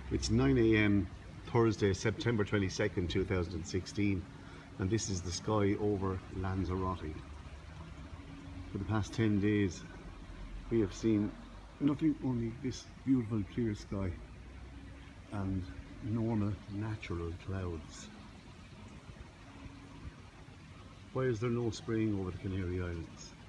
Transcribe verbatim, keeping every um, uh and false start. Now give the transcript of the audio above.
It's nine A M Thursday, September twenty-second, two thousand sixteen, and this is the sky over Lanzarotte. For the past ten days we have seen nothing, only this beautiful clear sky and normal natural clouds. Why is there no spraying over the Canary Islands?